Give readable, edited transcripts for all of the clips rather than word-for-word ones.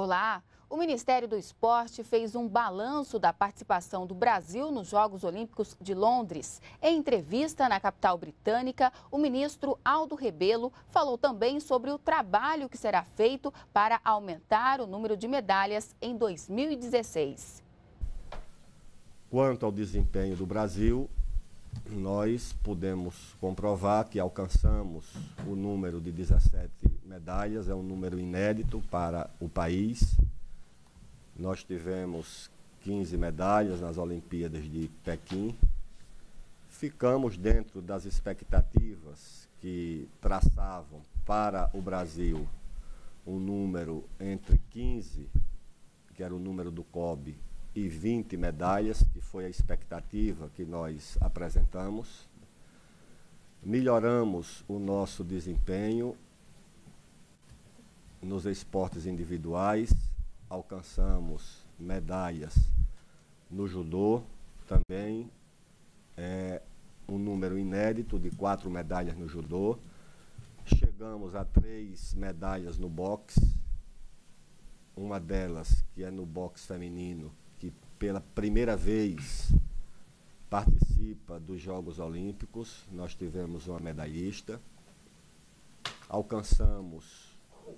Olá! O Ministério do Esporte fez um balanço da participação do Brasil nos Jogos Olímpicos de Londres. Em entrevista na capital britânica, o ministro Aldo Rebelo falou também sobre o trabalho que será feito para aumentar o número de medalhas em 2016. Quanto ao desempenho do Brasil, nós pudemos comprovar que alcançamos o número de 17 medalhas, é um número inédito para o país. Nós tivemos 15 medalhas nas Olimpíadas de Pequim. Ficamos dentro das expectativas que traçavam para o Brasil um número entre 15, que era o número do COB, e 20 medalhas, que foi a expectativa que nós apresentamos. Melhoramos o nosso desempenho nos esportes individuais, alcançamos medalhas no judô, também um número inédito de 4 medalhas no judô. Chegamos a 3 medalhas no boxe, uma delas que é no boxe feminino, que pela primeira vez participa dos Jogos Olímpicos. Nós tivemos uma medalhista. Alcançamos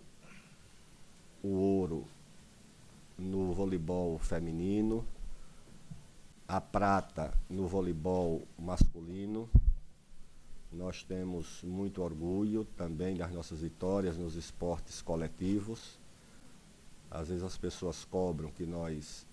o ouro no voleibol feminino, a prata no voleibol masculino. Nós temos muito orgulho também das nossas vitórias nos esportes coletivos. Às vezes as pessoas cobram que nós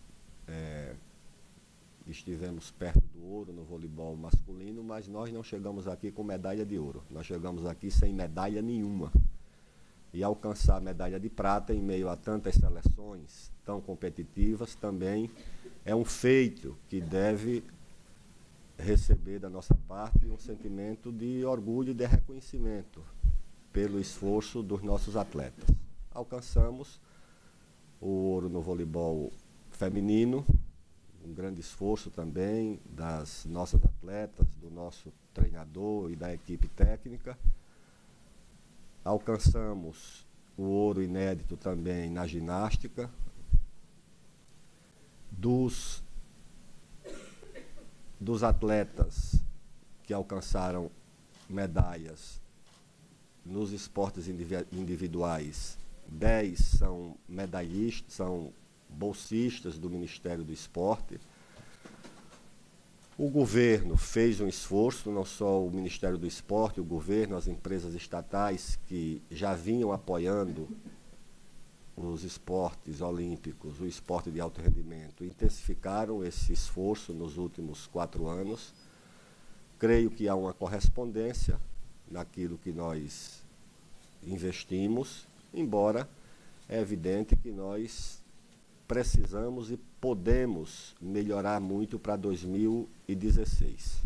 estivemos perto do ouro no voleibol masculino, mas nós não chegamos aqui com medalha de ouro. Nós chegamos aqui sem medalha nenhuma. E alcançar a medalha de prata em meio a tantas seleções tão competitivas também é um feito que deve receber da nossa parte um sentimento de orgulho e de reconhecimento pelo esforço dos nossos atletas. Alcançamos o ouro no voleibol feminino, um grande esforço também das nossas atletas, do nosso treinador e da equipe técnica. Alcançamos o ouro inédito também na ginástica. Dos atletas que alcançaram medalhas nos esportes individuais, 10 são medalhistas, são bolsistas do Ministério do Esporte. O governo fez um esforço, não só o Ministério do Esporte, o governo, as empresas estatais que já vinham apoiando os esportes olímpicos, o esporte de alto rendimento, intensificaram esse esforço nos últimos 4 anos. Creio que há uma correspondência naquilo que nós investimos, embora é evidente que nós precisamos e podemos melhorar muito para 2016.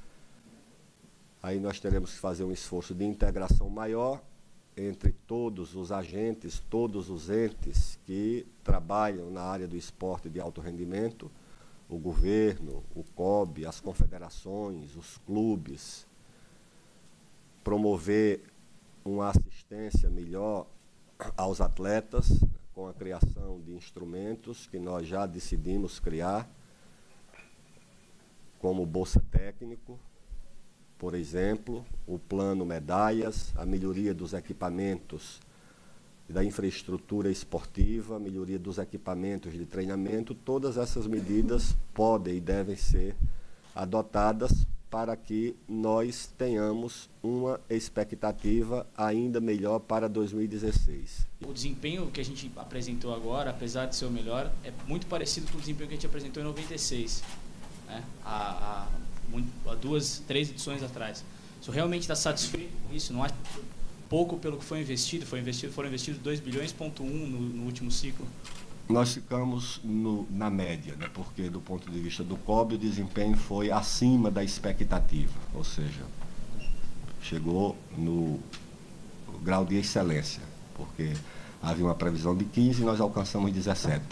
Aí nós teremos que fazer um esforço de integração maior entre todos os agentes, todos os entes que trabalham na área do esporte de alto rendimento, o governo, o COB, as confederações, os clubes, promover uma assistência melhor aos atletas, com a criação de instrumentos que nós já decidimos criar, como o Bolsa Técnico, por exemplo, o plano medalhas, a melhoria dos equipamentos e da infraestrutura esportiva, a melhoria dos equipamentos de treinamento. Todas essas medidas podem e devem ser adotadas para que nós tenhamos uma expectativa ainda melhor para 2016. O desempenho que a gente apresentou agora, apesar de ser o melhor, é muito parecido com o desempenho que a gente apresentou em 96, né? Há 2, 3 edições atrás. O senhor realmente está satisfeito com isso? Não acha pouco pelo que foi investido? Foram investidos 2,1 bilhões no último ciclo? Nós ficamos na média, né? Porque do ponto de vista do COB, o desempenho foi acima da expectativa, ou seja, chegou no grau de excelência, porque havia uma previsão de 15 e nós alcançamos 17.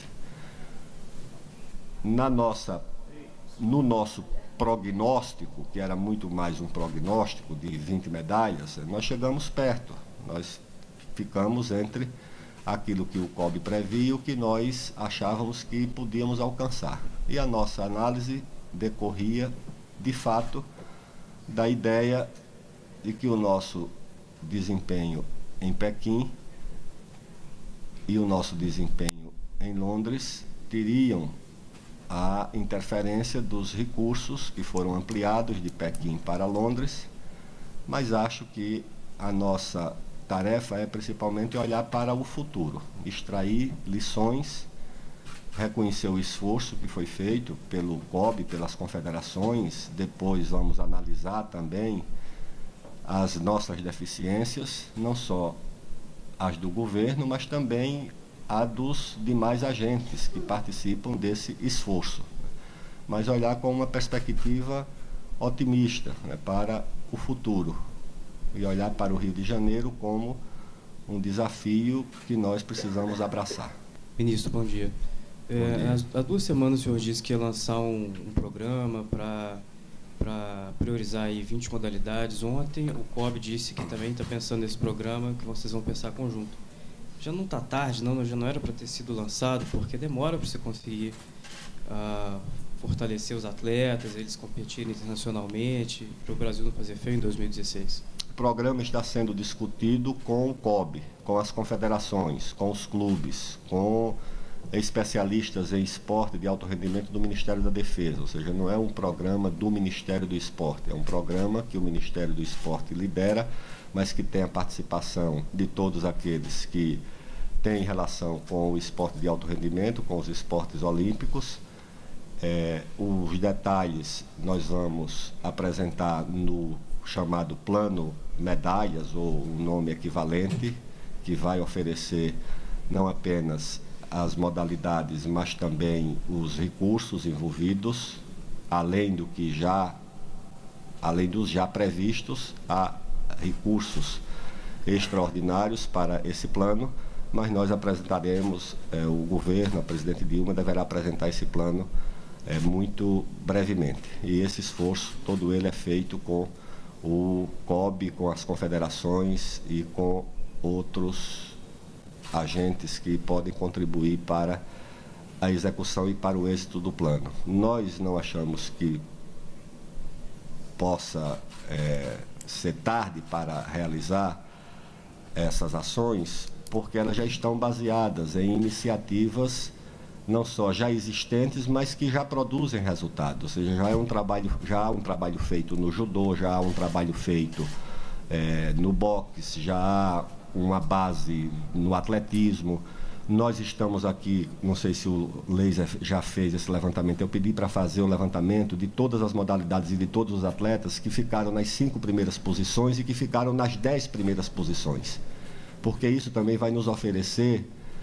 No nosso prognóstico, que era muito mais um prognóstico de 20 medalhas, nós chegamos perto, nós ficamos entre aquilo que o COB previa e o que nós achávamos que podíamos alcançar. E a nossa análise decorria, de fato, da ideia de que o nosso desempenho em Pequim e o nosso desempenho em Londres teriam a interferência dos recursos que foram ampliados de Pequim para Londres, mas acho que a nossa tarefa é principalmente olhar para o futuro, extrair lições, reconhecer o esforço que foi feito pelo COB, pelas confederações, depois vamos analisar também as nossas deficiências, não só as do governo, mas também a dos demais agentes que participam desse esforço. Mas olhar com uma perspectiva otimista, né, para o futuro e olhar para o Rio de Janeiro como um desafio que nós precisamos abraçar. Ministro, bom dia. Há 2 semanas o senhor disse que ia lançar um programa para priorizar aí 20 modalidades. Ontem o COB disse que também está pensando nesse programa, que vocês vão pensar conjunto. Já não está tarde, não, já não era para ter sido lançado, porque demora para você conseguir fortalecer os atletas, eles competirem internacionalmente, para o Brasil não fazer feio em 2016. O programa está sendo discutido com o COB, com as confederações, com os clubes, com especialistas em esporte de alto rendimento do Ministério da Defesa, ou seja, não é um programa do Ministério do Esporte, é um programa que o Ministério do Esporte lidera, mas que tem a participação de todos aqueles que têm relação com o esporte de alto rendimento, com os esportes olímpicos. Os detalhes nós vamos apresentar no chamado Plano Medalhas, ou um nome equivalente, que vai oferecer não apenas as modalidades, mas também os recursos envolvidos, além dos já previstos, há recursos extraordinários para esse plano, mas nós apresentaremos, o governo, a presidente Dilma deverá apresentar esse plano muito brevemente. E esse esforço, todo ele é feito com o COB, com as confederações e com outros agentes que podem contribuir para a execução e para o êxito do plano. Nós não achamos que possa ser tarde para realizar essas ações, porque elas já estão baseadas em iniciativas não só já existentes, mas que já produzem resultados. Ou seja, já há um trabalho feito no judô, já há um trabalho feito no boxe, já há uma base no atletismo. Nós estamos aqui, não sei se o Laser já fez esse levantamento, eu pedi para fazer o levantamento de todas as modalidades e de todos os atletas que ficaram nas 5 primeiras posições e que ficaram nas 10 primeiras posições, porque isso também vai nos oferecer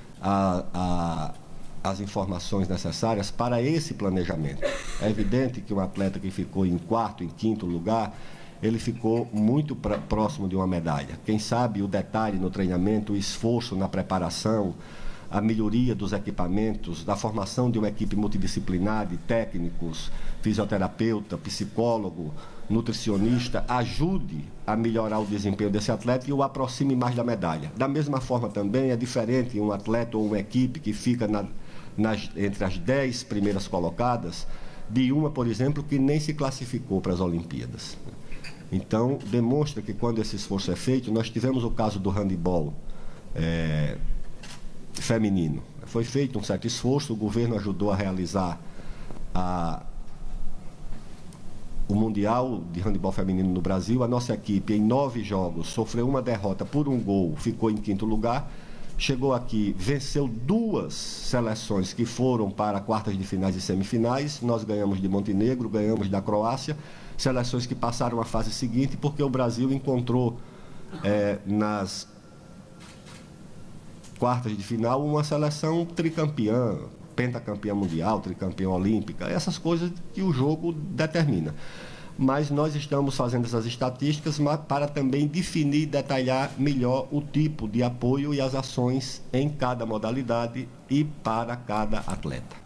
as informações necessárias para esse planejamento. É evidente que um atleta que ficou em 4º, em 5º lugar, ele ficou muito próximo de uma medalha. Quem sabe o detalhe no treinamento, o esforço na preparação, a melhoria dos equipamentos, da formação de uma equipe multidisciplinar de técnicos, fisioterapeuta, psicólogo, nutricionista, ajude a melhorar o desempenho desse atleta e o aproxime mais da medalha. Da mesma forma também é diferente um atleta ou uma equipe que fica entre as 10 primeiras colocadas, de uma, por exemplo, que nem se classificou para as Olimpíadas. Então, demonstra que quando esse esforço é feito, nós tivemos o caso do handebol feminino. Foi feito um certo esforço, o governo ajudou a realizar o Mundial de Handebol Feminino no Brasil. A nossa equipe, em 9 jogos, sofreu uma derrota por 1 gol, ficou em 5º lugar. Chegou aqui, venceu 2 seleções que foram para quartas de finais e semifinais. Nós ganhamos de Montenegro, ganhamos da Croácia, seleções que passaram à fase seguinte, porque o Brasil encontrou nas quartas de final uma seleção tricampeã, pentacampeã mundial, tricampeã olímpica, essas coisas que o jogo determina. Mas nós estamos fazendo essas estatísticas para também definir e detalhar melhor o tipo de apoio e as ações em cada modalidade e para cada atleta.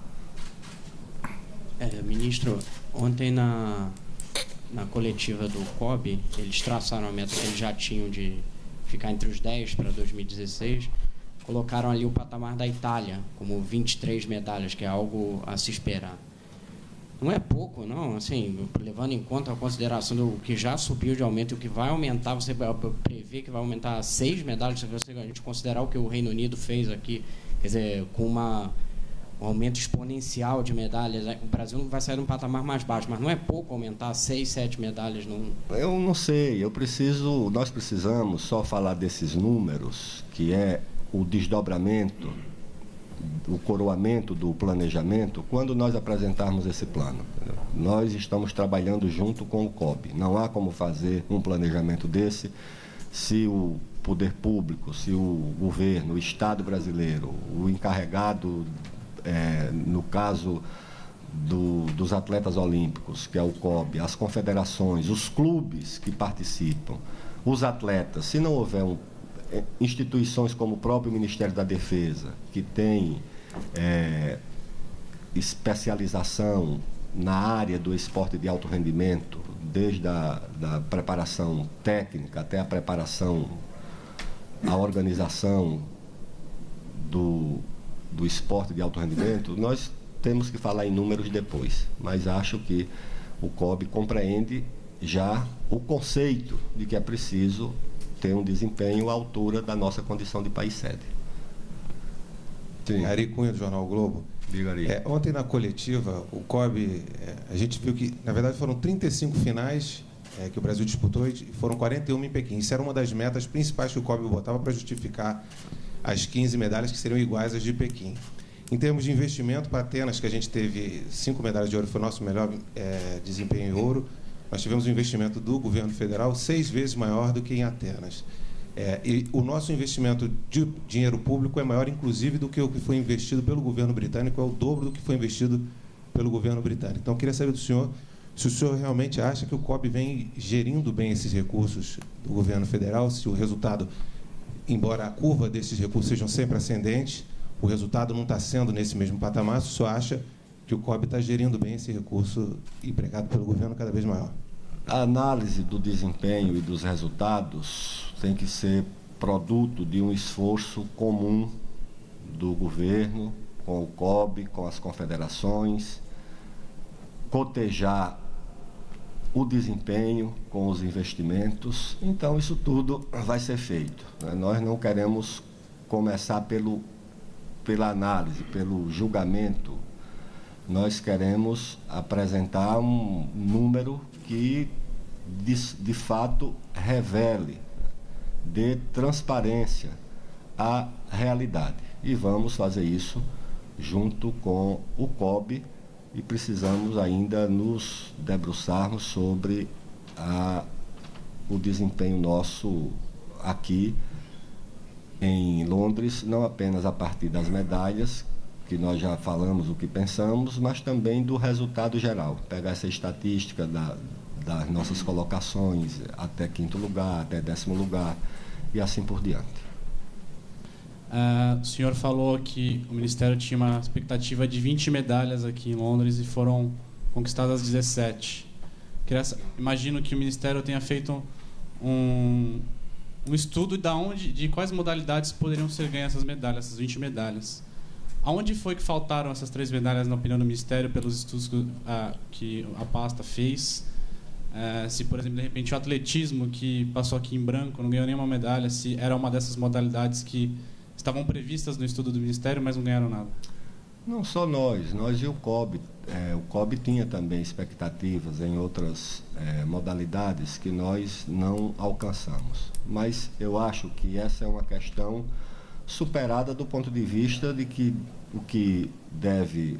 Ministro, ontem na coletiva do COB, eles traçaram a meta que eles já tinham de ficar entre os 10 para 2016. colocaram ali o patamar da Itália, como 23 medalhas, que é algo a se esperar. Não é pouco, não, assim, levando em conta a consideração do que já subiu de aumento e o que vai aumentar, você prevê que vai aumentar 6 medalhas, se a gente considerar o que o Reino Unido fez aqui, quer dizer, com um aumento exponencial de medalhas, o Brasil vai sair de um patamar mais baixo, mas não é pouco aumentar 6, 7 medalhas? Não... Eu não sei, nós precisamos só falar desses números, que é o desdobramento, o coroamento do planejamento, quando nós apresentarmos esse plano. Nós estamos trabalhando junto com o COB. Não há como fazer um planejamento desse se o poder público, se o governo, o Estado brasileiro, o encarregado, no caso dos atletas olímpicos, que é o COB, as confederações, os clubes que participam, os atletas, se não houver instituições como o próprio Ministério da Defesa, que tem especialização na área do esporte de alto rendimento, desde da preparação técnica até a preparação, a organização do esporte de alto rendimento, nós temos que falar em números depois, mas acho que o COB compreende já o conceito de que é preciso ter um desempenho à altura da nossa condição de país sede. Sim. Ari Cunha, do Jornal o Globo. Diga, Ari. Ontem na coletiva, o COB, a gente viu que, na verdade, foram 35 finais que o Brasil disputou e foram 41 em Pequim. Isso era uma das metas principais que o COB botava para justificar as 15 medalhas que seriam iguais às de Pequim. Em termos de investimento, para Atenas, que a gente teve 5 medalhas de ouro, foi o nosso melhor desempenho em ouro, nós tivemos um investimento do governo federal 6 vezes maior do que em Atenas. E o nosso investimento de dinheiro público é maior, inclusive, do que o que foi investido pelo governo britânico, é o dobro do que foi investido pelo governo britânico. Então, eu queria saber do senhor se o senhor realmente acha que o COB vem gerindo bem esses recursos do governo federal, se o resultado, embora a curva desses recursos sejam sempre ascendentes, o resultado não está sendo nesse mesmo patamar, se o senhor acha que o COB está gerindo bem esse recurso empregado pelo governo cada vez maior. A análise do desempenho e dos resultados tem que ser produto de um esforço comum do governo, com o COB, com as confederações, cotejar o desempenho com os investimentos. Então, isso tudo vai ser feito. Nós não queremos começar pela análise, pelo julgamento. Nós queremos apresentar um número que, de fato, revele, dê transparência à realidade. E vamos fazer isso junto com o COB e precisamos ainda nos debruçarmos sobre o desempenho nosso aqui em Londres, não apenas a partir das medalhas, que nós já falamos o que pensamos, mas também do resultado geral. Pegar essa estatística das nossas colocações até 5º lugar, até 10º lugar e assim por diante. O senhor falou que o Ministério tinha uma expectativa de 20 medalhas aqui em Londres e foram conquistadas 17. Imagino que o Ministério tenha feito um estudo de quais modalidades poderiam ser ganhas essas medalhas, essas 20 medalhas. Aonde foi que faltaram essas 3 medalhas, na opinião do Ministério, pelos estudos que a pasta fez? Se, por exemplo, de repente, o atletismo, que passou aqui em branco, não ganhou nenhuma medalha, se era uma dessas modalidades que estavam previstas no estudo do Ministério, mas não ganharam nada? Não só nós e o COB. O COB tinha também expectativas em outras modalidades que nós não alcançamos. Mas eu acho que essa é uma questão superada do ponto de vista de que o que deve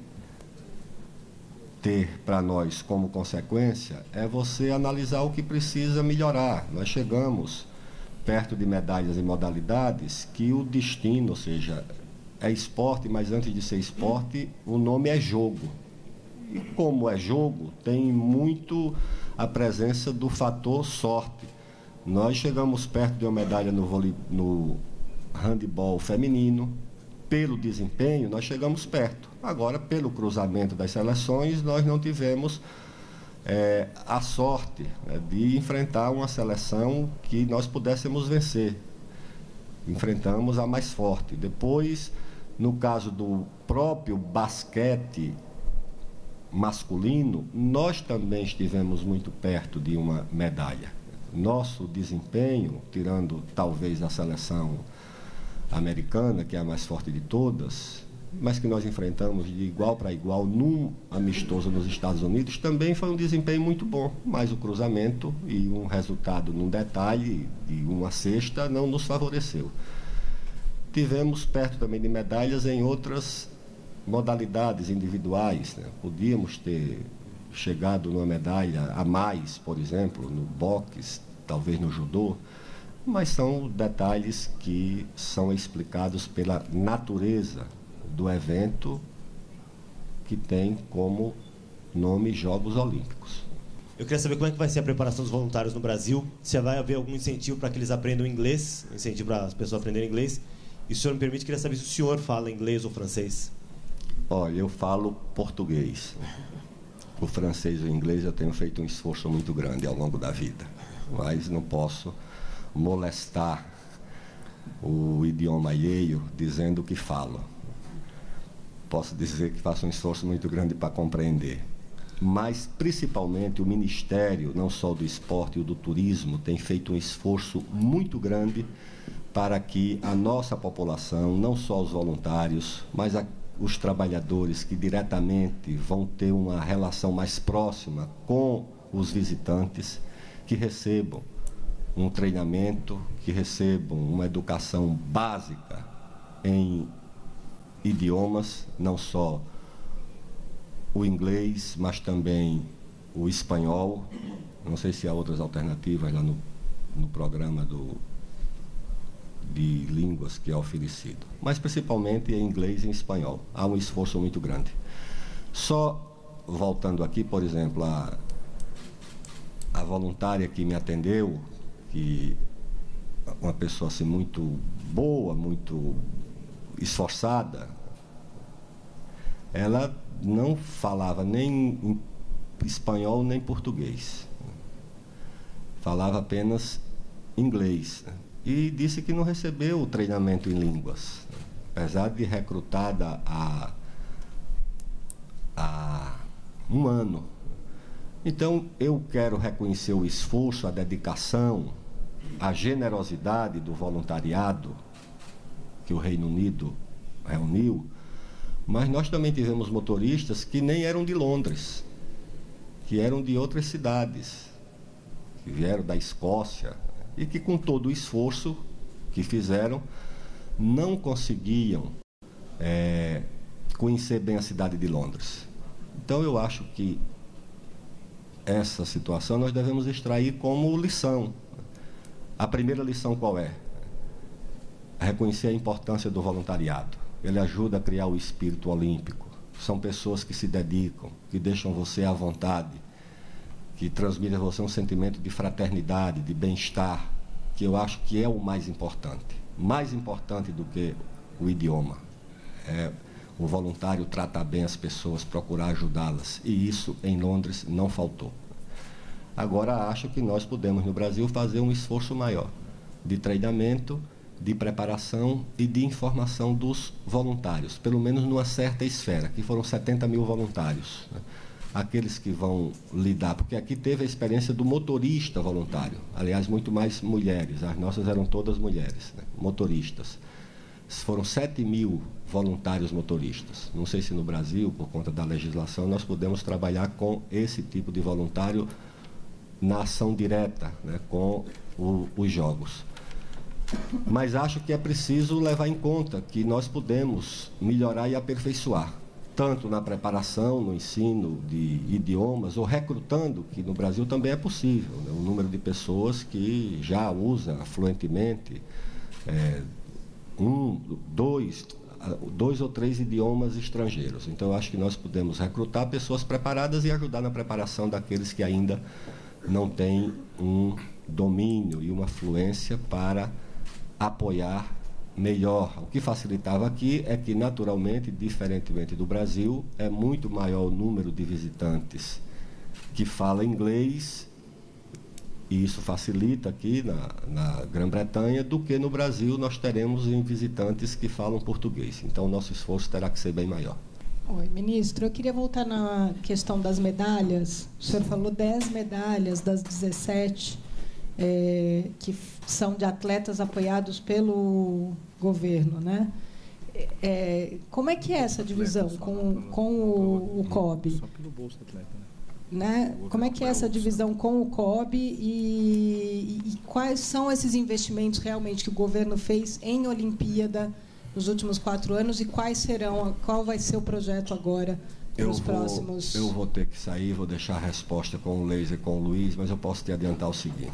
ter para nós como consequência é você analisar o que precisa melhorar. Nós chegamos perto de medalhas e modalidades que o destino, ou seja, é esporte, mas antes de ser esporte, o nome é jogo. E como é jogo, tem muito a presença do fator sorte. Nós chegamos perto de uma medalha no handebol feminino. Pelo desempenho, nós chegamos perto. Agora, pelo cruzamento das seleções, nós não tivemos a sorte de enfrentar uma seleção que nós pudéssemos vencer. enfrentamos a mais forte. Depois, no caso do próprio basquete masculino, nós também estivemos muito perto de uma medalha. Nosso desempenho, tirando talvez a seleção americana, que é a mais forte de todas, mas que nós enfrentamos de igual para igual num amistoso nos Estados Unidos, também foi um desempenho muito bom, mas o cruzamento e um resultado num detalhe de uma cesta não nos favoreceu. Tivemos perto também de medalhas em outras modalidades individuais, né? Podíamos ter chegado numa medalha a mais, por exemplo, no boxe, talvez no judô, mas são detalhes que são explicados pela natureza do evento, que tem como nome Jogos Olímpicos. Eu queria saber como é que vai ser a preparação dos voluntários no Brasil, se vai haver algum incentivo para que eles aprendam inglês, incentivo para as pessoas aprenderem inglês. E se o senhor me permite, queria saber se o senhor fala inglês ou francês. Olha, eu falo português. O francês e o inglês eu tenho feito um esforço muito grande ao longo da vida, mas não posso molestar o idioma alheio dizendo que falo. Posso dizer que faço um esforço muito grande para compreender. Mas, principalmente, o Ministério, não só do Esporte e do Turismo, tem feito um esforço muito grande para que a nossa população, não só os voluntários, mas os trabalhadores que diretamente vão ter uma relação mais próxima com os visitantes, que recebam um treinamento, que recebam uma educação básica em idiomas, não só o inglês, mas também o espanhol. Não sei se há outras alternativas lá no programa de línguas que é oferecido, mas principalmente em inglês e em espanhol. Há um esforço muito grande. Só voltando aqui, por exemplo, a voluntária que me atendeu, que uma pessoa assim muito boa, muito esforçada, ela não falava nem espanhol nem português, falava apenas inglês, e disse que não recebeu o treinamento em línguas, apesar de recrutada há um ano. Então, eu quero reconhecer o esforço, a dedicação, a generosidade do voluntariado que o Reino Unido reuniu, mas nós também tivemos motoristas que nem eram de Londres, que eram de outras cidades, que vieram da Escócia, e que com todo o esforço que fizeram, não conseguiam conhecer bem a cidade de Londres. Então, eu acho que essa situação nós devemos extrair como lição. A primeira lição qual é? Reconhecer a importância do voluntariado. Ele ajuda a criar o espírito olímpico. São pessoas que se dedicam, que deixam você à vontade, que transmitem a você um sentimento de fraternidade, de bem-estar, que eu acho que é o mais importante. Mais importante do que o idioma. É o voluntário tratar bem as pessoas, procurar ajudá-las. E isso, em Londres, não faltou. Agora, acho que nós podemos, no Brasil, fazer um esforço maior de treinamento, de preparação e de informação dos voluntários, pelo menos numa certa esfera, que foram 70 mil voluntários, né? Aqueles que vão lidar, porque aqui teve a experiência do motorista voluntário, aliás, muito mais mulheres, as nossas eram todas mulheres, né? Motoristas. Foram 7 mil voluntários motoristas. Não sei se no Brasil, por conta da legislação, nós podemos trabalhar com esse tipo de voluntário na ação direta, né, com os jogos. Mas acho que é preciso levar em conta que nós podemos melhorar e aperfeiçoar, tanto na preparação, no ensino de idiomas, ou recrutando, que no Brasil também é possível, né, o número de pessoas que já usam fluentemente dois ou três idiomas estrangeiros. Então, eu acho que nós podemos recrutar pessoas preparadas e ajudar na preparação daqueles que ainda não têm um domínio e uma fluência para apoiar melhor. O que facilitava aqui é que, naturalmente, diferentemente do Brasil, é muito maior o número de visitantes que falam inglês e isso facilita aqui na Grã-Bretanha, do que no Brasil nós teremos visitantes que falam português. Então, o nosso esforço terá que ser bem maior. Oi, ministro. Eu queria voltar na questão das medalhas. O senhor falou 10 medalhas das 17 que são de atletas apoiados pelo governo, né? Como é que é essa divisão com o COB? Só pelo Bolsa Atleta, né? Como é que é essa divisão com o COB e quais são esses investimentos realmente que o governo fez em Olimpíada nos últimos 4 anos e qual vai ser o projeto agora para os próximos... Eu vou ter que sair, vou deixar a resposta com o Leis e com o Luiz, mas eu posso te adiantar o seguinte.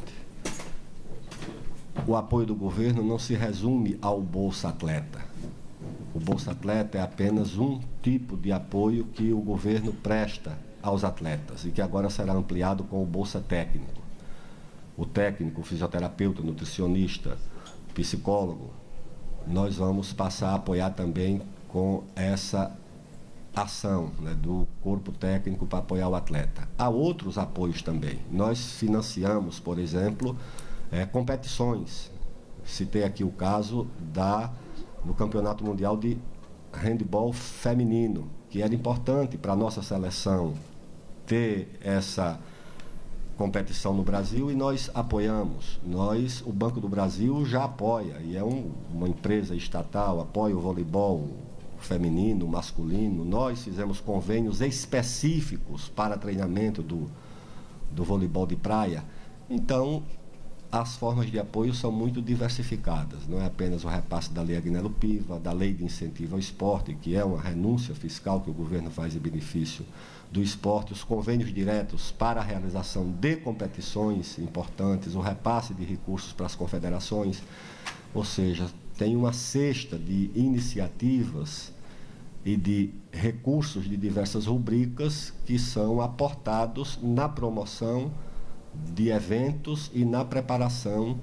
O apoio do governo não se resume ao Bolsa Atleta. O Bolsa Atleta é apenas um tipo de apoio que o governo presta aos atletas e que agora será ampliado com o Bolsa Técnico. O técnico, o fisioterapeuta, o nutricionista, o psicólogo, nós vamos passar a apoiar também com essa ação, né, do corpo técnico para apoiar o atleta. Há outros apoios também. Nós financiamos, por exemplo, competições. Citei aqui o caso do Campeonato Mundial de Handebol Feminino, que era importante para a nossa seleção ter essa competição no Brasil, e nós apoiamos. O Banco do Brasil já apoia, e é uma empresa estatal, apoia o voleibol feminino, masculino. Nós fizemos convênios específicos para treinamento do voleibol de praia. Então, as formas de apoio são muito diversificadas. Não é apenas o repasse da Lei Agnello Piva, da Lei de Incentivo ao Esporte, que é uma renúncia fiscal que o governo faz em benefício do esporte, os convênios diretos para a realização de competições importantes, o repasse de recursos para as confederações. Ou seja, tem uma cesta de iniciativas e de recursos de diversas rubricas que são aportados na promoção de eventos e na preparação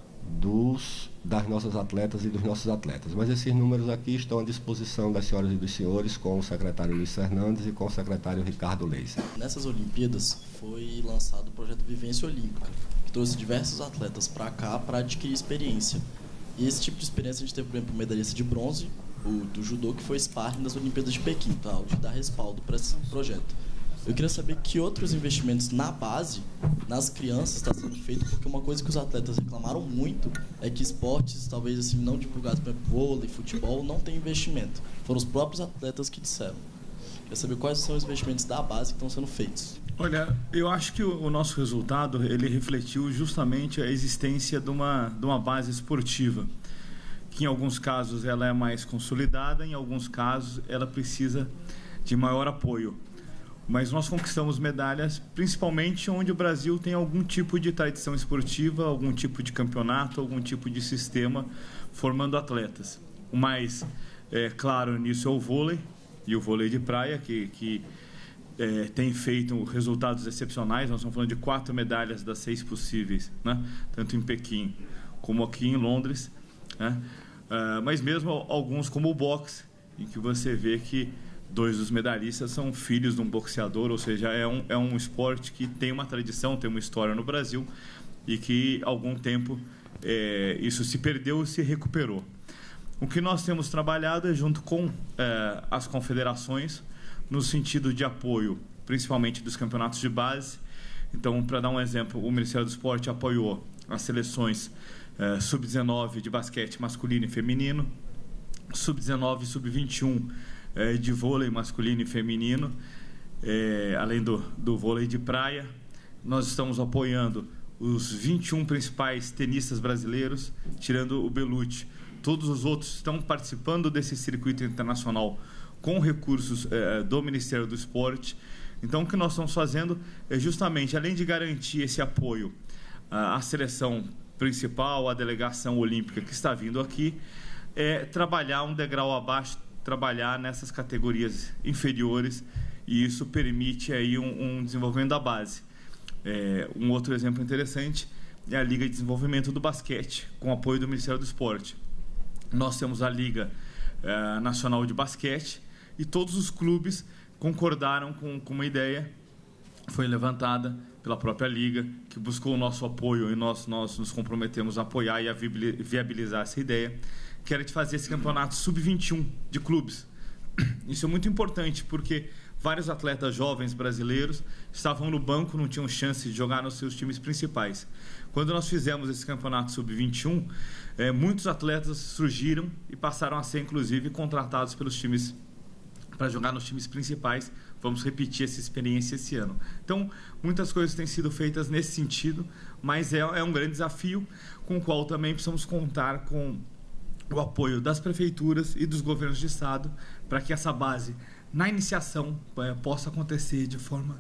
das nossas atletas e dos nossos atletas. Mas esses números aqui estão à disposição das senhoras e dos senhores com o secretário Luiz Fernandes e com o secretário Ricardo Leis. Nessas Olimpíadas foi lançado o projeto Vivência Olímpica, que trouxe diversos atletas para cá para adquirir experiência. E esse tipo de experiência a gente teve, por exemplo, o medalhista de bronze, o do judô, que foi sparring das Olimpíadas de Pequim, tá? De dar respaldo para esse projeto. Eu queria saber que outros investimentos na base, nas crianças, está sendo feito, porque uma coisa que os atletas reclamaram muito é que esportes, talvez assim, não divulgados, por exemplo, vôlei, futebol, não tem investimento. Foram os próprios atletas que disseram. Eu queria saber quais são os investimentos da base que estão sendo feitos. Olha, eu acho que o nosso resultado ele refletiu justamente a existência de uma base esportiva, que em alguns casos ela é mais consolidada, em alguns casos ela precisa de maior apoio. Mas nós conquistamos medalhas principalmente onde o Brasil tem algum tipo de tradição esportiva, algum tipo de campeonato, algum tipo de sistema formando atletas. O mais claro nisso é o vôlei e o vôlei de praia, que tem feito resultados excepcionais. Nós estamos falando de 4 medalhas das 6 possíveis, né? Tanto em Pequim como aqui em Londres, né? Mas mesmo alguns como o boxe, em que você vê que 2 dos medalhistas são filhos de um boxeador, ou seja, é um esporte que tem uma tradição, tem uma história no Brasil e que, há algum tempo, isso se perdeu e se recuperou. O que nós temos trabalhado é junto com as confederações, no sentido de apoio, principalmente dos campeonatos de base. Então, para dar um exemplo, o Ministério do Esporte apoiou as seleções sub-19 de basquete masculino e feminino, sub-19 e sub-21 de vôlei masculino e feminino, além do vôlei de praia. Nós estamos apoiando os 21 principais tenistas brasileiros, tirando o Belucci. Todos os outros estão participando desse circuito internacional com recursos do Ministério do Esporte. Então, o que nós estamos fazendo é justamente, além de garantir esse apoio à seleção principal, à delegação olímpica que está vindo aqui, trabalhar um degrau abaixo, trabalhar nessas categorias inferiores, e isso permite aí um desenvolvimento da base. Um outro exemplo interessante é a Liga de Desenvolvimento do Basquete, com apoio do Ministério do Esporte. Nós temos a Liga Nacional de Basquete e todos os clubes concordaram com uma ideia que foi levantada pela própria Liga, que buscou o nosso apoio e nós nos comprometemos a apoiar e a viabilizar essa ideia, que era de fazer esse campeonato sub-21 de clubes. Isso é muito importante, porque vários atletas jovens brasileiros estavam no banco, não tinham chance de jogar nos seus times principais. Quando nós fizemos esse campeonato sub-21, muitos atletas surgiram e passaram a ser, inclusive, contratados pelos times para jogar nos times principais. Vamos repetir essa experiência esse ano. Então, muitas coisas têm sido feitas nesse sentido, mas é um grande desafio com o qual também precisamos contar com o apoio das prefeituras e dos governos de estado para que essa base, na iniciação, possa acontecer de forma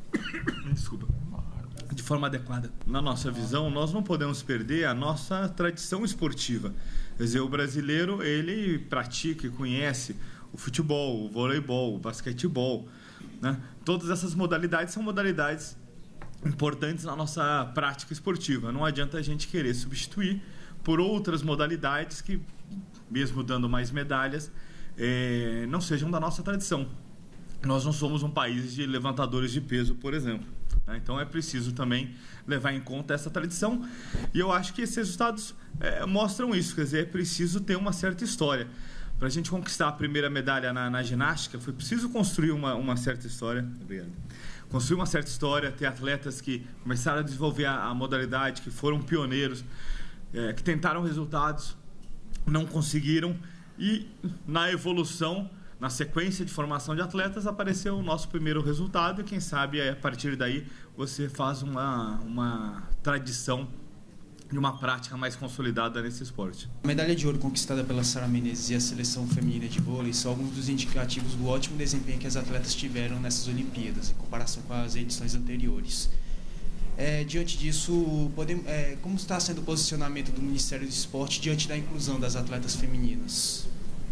adequada. Na nossa visão, nós não podemos perder a nossa tradição esportiva. Quer dizer, o brasileiro, ele pratica e conhece o futebol, o voleibol, o basquetebol, né? Todas essas modalidades são modalidades importantes na nossa prática esportiva. Não adianta a gente querer substituir por outras modalidades que, mesmo dando mais medalhas, não sejam da nossa tradição. Nós não somos um país de levantadores de peso, por exemplo, né? Então é preciso também levar em conta essa tradição, e eu acho que esses resultados mostram isso. Quer dizer, é preciso ter uma certa história. Para a gente conquistar a primeira medalha na ginástica, foi preciso construir uma certa história. Obrigado. Construir uma certa história, ter atletas que começaram a desenvolver a modalidade, que foram pioneiros, que tentaram resultados, não conseguiram, e na evolução, na sequência de formação de atletas, apareceu o nosso primeiro resultado, e quem sabe a partir daí você faz uma tradição de uma prática mais consolidada nesse esporte. A medalha de ouro conquistada pela Sara Menezes e a seleção feminina de vôlei são alguns dos indicativos do ótimo desempenho que as atletas tiveram nessas Olimpíadas, em comparação com as edições anteriores. Diante disso, como está sendo o posicionamento do Ministério do Esporte diante da inclusão das atletas femininas?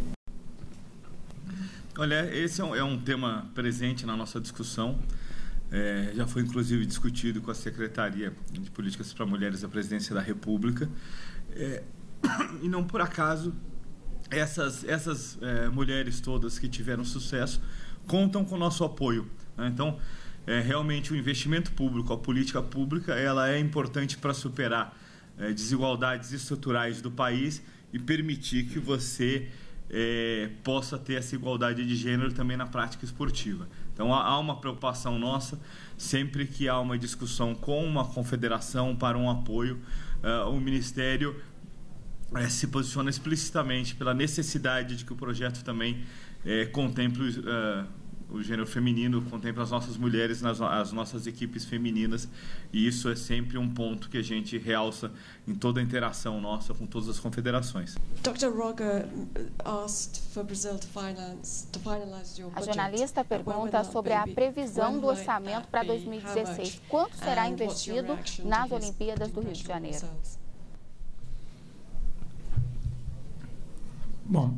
Olha, esse é um tema presente na nossa discussão. Já foi inclusive discutido com a Secretaria de Políticas para Mulheres da Presidência da República, e não por acaso essas mulheres todas que tiveram sucesso contam com o nosso apoio, né? Então, realmente o investimento público, a política pública, ela é importante para superar desigualdades estruturais do país e permitir que você possa ter essa igualdade de gênero também na prática esportiva. Então, há uma preocupação nossa, sempre que há uma discussão com uma confederação para um apoio, o Ministério se posiciona explicitamente pela necessidade de que o projeto também contemple o gênero feminino, contemple as nossas mulheres, as nossas equipes femininas, e isso é sempre um ponto que a gente realça em toda a interação nossa com todas as confederações. Dr. Roger asked for Brazil to finalize your budget. A jornalista pergunta sobre a previsão do orçamento para 2016. Quanto será investido nas Olimpíadas do Rio de Janeiro? Bom,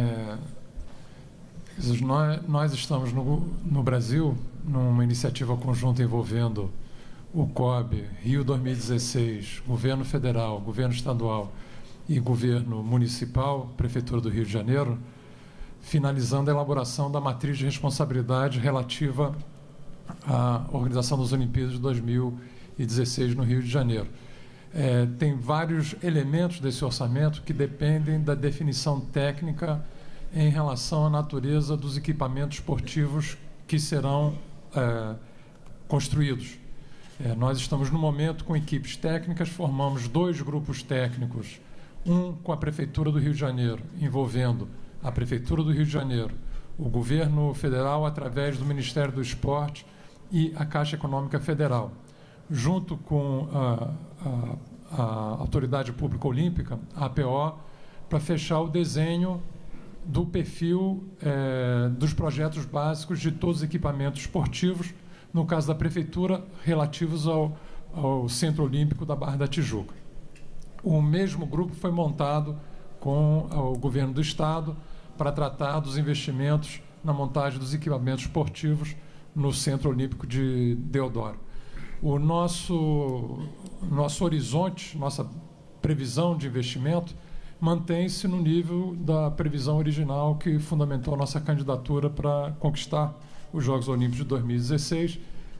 nós estamos no Brasil numa iniciativa conjunta envolvendo o COB, Rio 2016, Governo Federal, Governo Estadual e Governo Municipal, Prefeitura do Rio de Janeiro, finalizando a elaboração da matriz de responsabilidade relativa à organização das Olimpíadas de 2016 no Rio de Janeiro. Tem vários elementos desse orçamento que dependem da definição técnica em relação à natureza dos equipamentos esportivos que serão construídos. Nós estamos, no momento, com equipes técnicas, formamos 2 grupos técnicos, um com a Prefeitura do Rio de Janeiro, envolvendo a Prefeitura do Rio de Janeiro, o Governo Federal, através do Ministério do Esporte e a Caixa Econômica Federal, junto com a Autoridade Pública Olímpica, a APO, para fechar o desenho do perfil dos projetos básicos de todos os equipamentos esportivos, no caso da Prefeitura, relativos ao Centro Olímpico da Barra da Tijuca. O mesmo grupo foi montado com o Governo do Estado para tratar dos investimentos na montagem dos equipamentos esportivos no Centro Olímpico de Deodoro. O nosso horizonte, nossa previsão de investimento, mantém-se no nível da previsão original que fundamentou a nossa candidatura para conquistar os Jogos Olímpicos de 2016,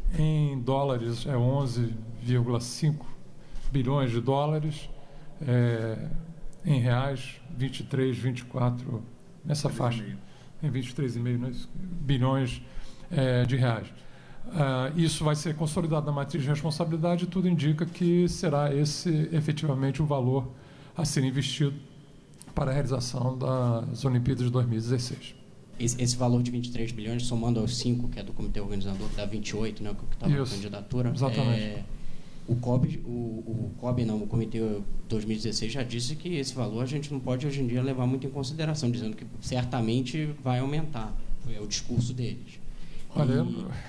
em dólares é 11,5 bilhões de dólares, em reais 23, 24, nessa faixa, em 23,5 bilhões de reais. Isso vai ser consolidado na matriz de responsabilidade e tudo indica que será esse efetivamente o valor a ser investido para a realização das Olimpíadas de 2016. Esse valor de 23 bilhões, somando aos 5, que é do comitê organizador, que dá 28, né, que estava na candidatura. Exatamente. O comitê 2016 já disse que esse valor a gente não pode hoje em dia levar muito em consideração, dizendo que certamente vai aumentar. É o discurso deles. Olha,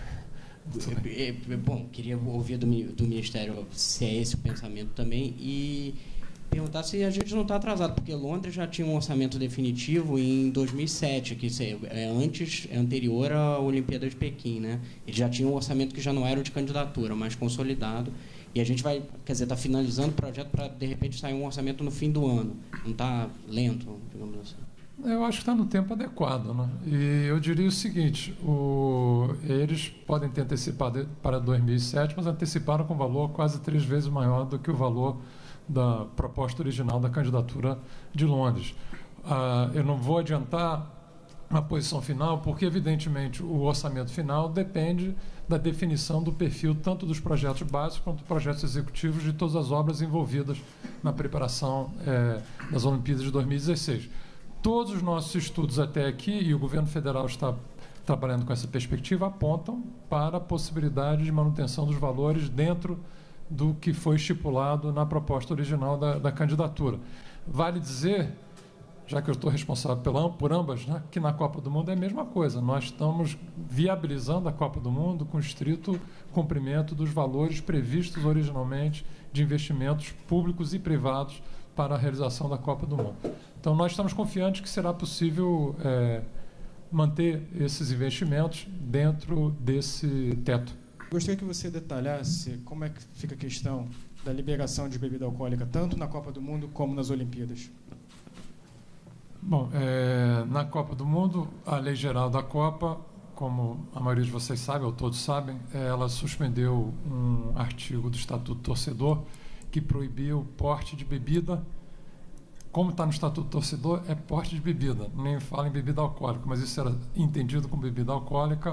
bom, queria ouvir do Ministério se é esse o pensamento também e perguntar se a gente não está atrasado, porque Londres já tinha um orçamento definitivo em 2007, que é anterior à Olimpíada de Pequim, né? Ele já tinha um orçamento que já não era o de candidatura, mas consolidado. E a gente vai, está finalizando o projeto para, de repente, sair um orçamento no fim do ano. Não está lento, digamos assim? Eu acho que está no tempo adequado, né? E eu diria o seguinte, eles podem ter antecipado para 2007, mas anteciparam com valor quase 3 vezes maior do que o valor da proposta original da candidatura de Londres. Eu não vou adiantar a posição final, porque, evidentemente, o orçamento final depende da definição do perfil tanto dos projetos básicos quanto dos projetos executivos de todas as obras envolvidas na preparação das Olimpíadas de 2016. Todos os nossos estudos até aqui, e o governo federal está trabalhando com essa perspectiva, apontam para a possibilidade de manutenção dos valores dentro do que foi estipulado na proposta original da candidatura. Vale dizer, já que eu estou responsável por ambas, né, que na Copa do Mundo é a mesma coisa. Nós estamos viabilizando a Copa do Mundo com estrito cumprimento dos valores previstos originalmente de investimentos públicos e privados para a realização da Copa do Mundo. Então, nós estamos confiantes que será possível manter esses investimentos dentro desse teto. Gostaria que você detalhasse como é que fica a questão da liberação de bebida alcoólica, tanto na Copa do Mundo como nas Olimpíadas. Bom, na Copa do Mundo, a Lei Geral da Copa, como a maioria de vocês sabe, ou todos sabem, ela suspendeu um artigo do Estatuto do Torcedor que proibia o porte de bebida. Como está no Estatuto do Torcedor, é porte de bebida, nem fala em bebida alcoólica, mas isso era entendido como bebida alcoólica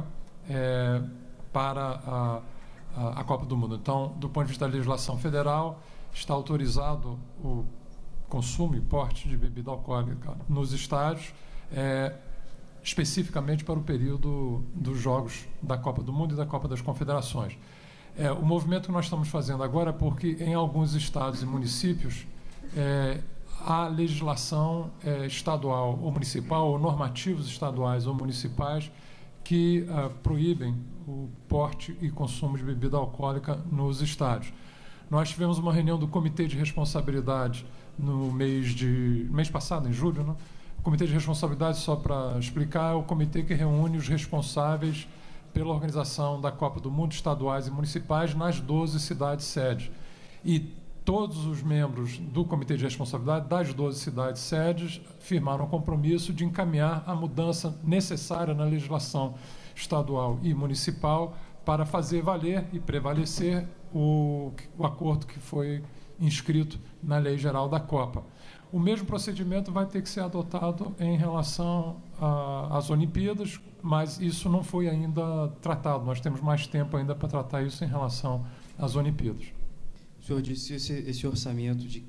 para a Copa do Mundo. Então, do ponto de vista da legislação federal, está autorizado o consumo e porte de bebida alcoólica nos estádios, especificamente para o período dos Jogos da Copa do Mundo e da Copa das Confederações. O movimento que nós estamos fazendo agora é porque em alguns estados e municípios a legislação estadual ou municipal, ou normativos estaduais ou municipais que proíbem o porte e consumo de bebida alcoólica nos estádios. Nós tivemos uma reunião do Comitê de Responsabilidade no mês passado, em julho, né? O Comitê de Responsabilidade, só para explicar, é o comitê que reúne os responsáveis pela organização da Copa do Mundo, estaduais e municipais, nas 12 cidades sedes. E todos os membros do Comitê de Responsabilidade das 12 cidades sedes firmaram o compromisso de encaminhar a mudança necessária na legislação estadual e municipal para fazer valer e prevalecer o acordo que foi inscrito na Lei Geral da Copa. O mesmo procedimento vai ter que ser adotado em relação às Olimpíadas, mas isso não foi ainda tratado. Nós temos mais tempo ainda para tratar isso em relação às Olimpíadas. O senhor disse que esse orçamento de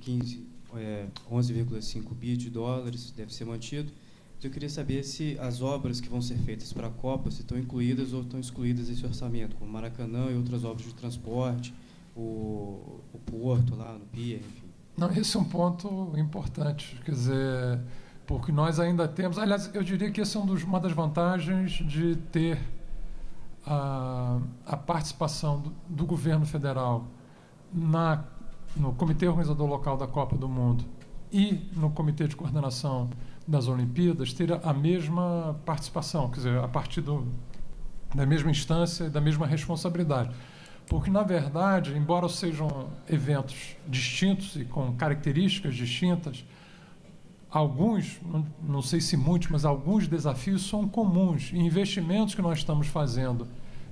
11,5 bi de dólares deve ser mantido. Eu queria saber se as obras que vão ser feitas para a Copa se estão incluídas ou estão excluídas desse orçamento, como Maracanã e outras obras de transporte, o porto lá no Pier, enfim. Não, esse é um ponto importante, quer dizer, porque nós ainda temos... Aliás, eu diria que essa é uma das vantagens de ter a participação do governo federal no Comitê Organizador Local da Copa do Mundo e no Comitê de Coordenação das Olimpíadas, ter a mesma participação, quer dizer, a partir da mesma instância e da mesma responsabilidade. Porque, na verdade, embora sejam eventos distintos e com características distintas, alguns, não sei se muitos, mas alguns desafios são comuns. E investimentos que nós estamos fazendo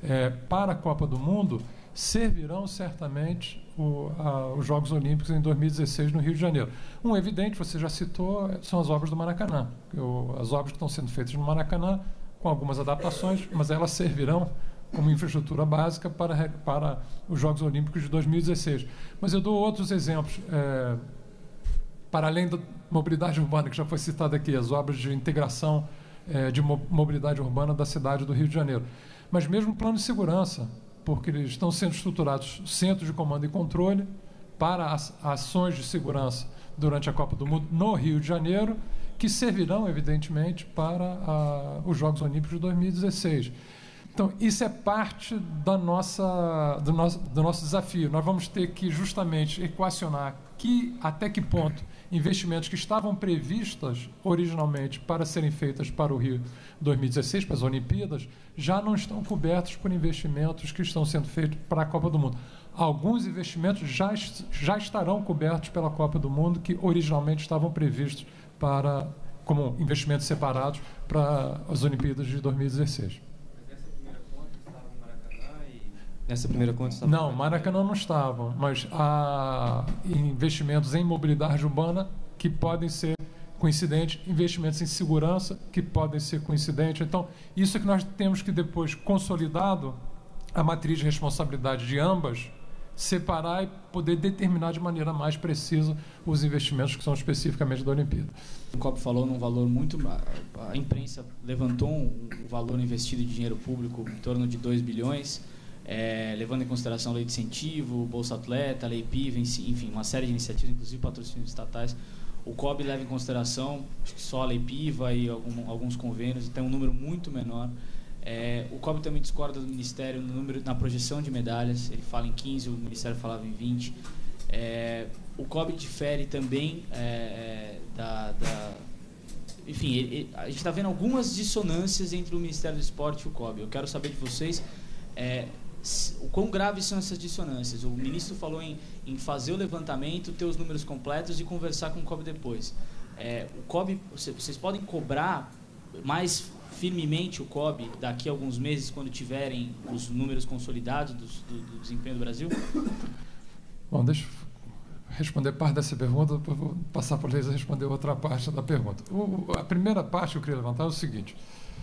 para a Copa do Mundo servirão certamente os Jogos Olímpicos em 2016 no Rio de Janeiro. Um evidente, você já citou, são as obras do Maracanã. As obras que estão sendo feitas no Maracanã, com algumas adaptações, mas elas servirão como infraestrutura básica para os Jogos Olímpicos de 2016. Mas eu dou outros exemplos. Para além da mobilidade urbana, que já foi citada aqui, as obras de integração de mobilidade urbana da cidade do Rio de Janeiro. Mas mesmo o plano de segurança, porque eles estão sendo estruturados centros de comando e controle para ações de segurança durante a Copa do Mundo no Rio de Janeiro, que servirão, evidentemente, para os Jogos Olímpicos de 2016. Então, isso é parte do nosso desafio. Nós vamos ter que justamente equacionar até que ponto investimentos que estavam previstos originalmente para serem feitas para o Rio 2016, para as Olimpíadas, já não estão cobertos por investimentos que estão sendo feitos para a Copa do Mundo. Alguns investimentos já estarão cobertos pela Copa do Mundo, que originalmente estavam previstos como investimentos separados para as Olimpíadas de 2016. Nessa primeira conta estava... Não, Maracanã não estava, mas há investimentos em mobilidade urbana que podem ser coincidentes, investimentos em segurança que podem ser coincidentes. Então, isso é que nós temos que depois, consolidado a matriz de responsabilidade de ambas, separar e poder determinar de maneira mais precisa os investimentos que são especificamente da Olimpíada. O COP falou num valor muito... A imprensa levantou um valor investido de dinheiro público em torno de 2 bilhões, levando em consideração a lei de incentivo, Bolsa Atleta, lei PIV, enfim, uma série de iniciativas, inclusive patrocínios estatais. O COB leva em consideração, acho que só a lei PIVA e alguns convênios, tem um número muito menor. O COB também discorda do Ministério na projeção de medalhas, ele fala em 15, o Ministério falava em 20. O COB difere também enfim, a gente está vendo algumas dissonâncias entre o Ministério do Esporte e o COB. Eu quero saber de vocês o quão graves são essas dissonâncias. O ministro falou em fazer o levantamento, ter os números completos e conversar com o COB depois. O COB, vocês podem cobrar mais firmemente o COB daqui a alguns meses, quando tiverem os números consolidados do desempenho do Brasil? Bom, deixa eu responder parte dessa pergunta, depois vou passar para o Leisa responder outra parte da pergunta. A primeira parte que eu queria levantar é o seguinte: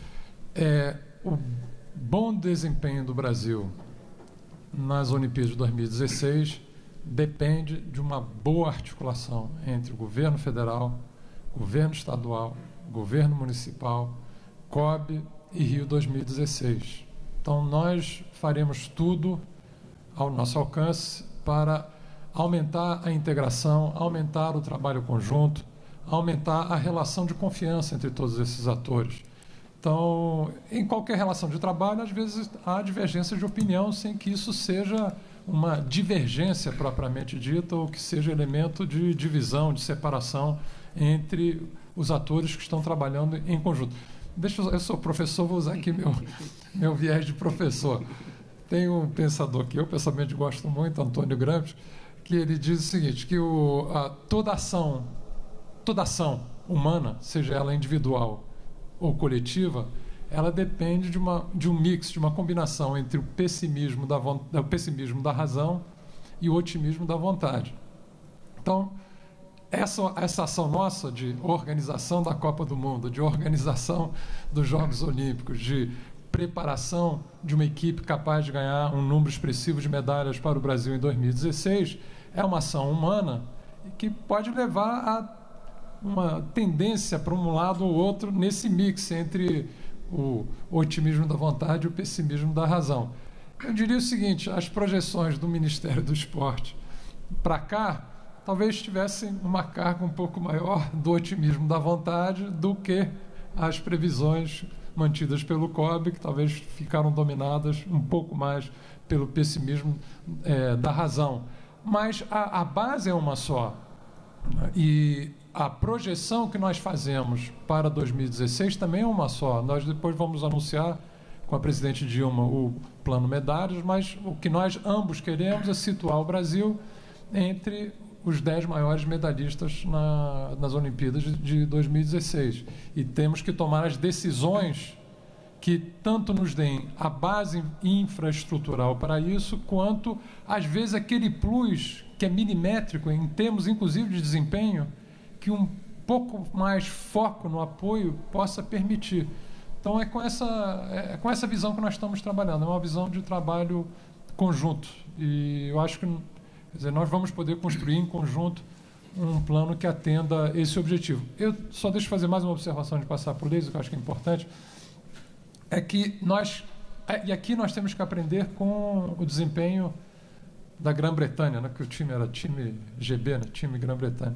o bom desempenho do Brasil nas Olimpíadas de 2016 depende de uma boa articulação entre o governo federal, governo estadual, governo municipal, COB e Rio 2016. Então, nós faremos tudo ao nosso alcance para aumentar a integração, aumentar o trabalho conjunto, aumentar a relação de confiança entre todos esses atores. Então, em qualquer relação de trabalho, às vezes há divergências de opinião sem que isso seja uma divergência propriamente dita ou que seja elemento de divisão, de separação entre os atores que estão trabalhando em conjunto. Eu sou professor, vou usar aqui meu viés de professor. Tem um pensador que eu pessoalmente gosto muito, Antônio Gramsci, que ele diz o seguinte, que toda ação humana, seja ela individual ou coletiva, ela depende de um mix, de uma combinação entre o pessimismo da razão e o otimismo da vontade. Então, essa ação nossa de organização da Copa do Mundo, de organização dos Jogos Olímpicos, de preparação de uma equipe capaz de ganhar um número expressivo de medalhas para o Brasil em 2016, é uma ação humana que pode levar a uma tendência para um lado ou outro nesse mix entre o otimismo da vontade e o pessimismo da razão. Eu diria o seguinte: as projeções do Ministério do Esporte para cá talvez tivessem uma carga um pouco maior do otimismo da vontade do que as previsões mantidas pelo COB, que talvez ficaram dominadas um pouco mais pelo pessimismo da razão. Mas a base é uma só. E a projeção que nós fazemos para 2016 também é uma só. Nós depois vamos anunciar com a presidente Dilma o plano medalhas, mas o que nós ambos queremos é situar o Brasil entre os 10 maiores medalhistas nas Olimpíadas de 2016. E temos que tomar as decisões que tanto nos deem a base infraestrutural para isso, quanto, às vezes, aquele plus que é milimétrico, em termos, inclusive, de desempenho, que um pouco mais foco no apoio possa permitir. Então, é com essa visão que nós estamos trabalhando, é uma visão de trabalho conjunto. E eu acho que, quer dizer, nós vamos poder construir em conjunto um plano que atenda esse objetivo. Eu só deixo fazer mais uma observação de passar por laser, que eu acho que é importante, é que e aqui nós temos que aprender com o desempenho da Grã-Bretanha, né, que o time era time GB, né, time Grã-Bretanha.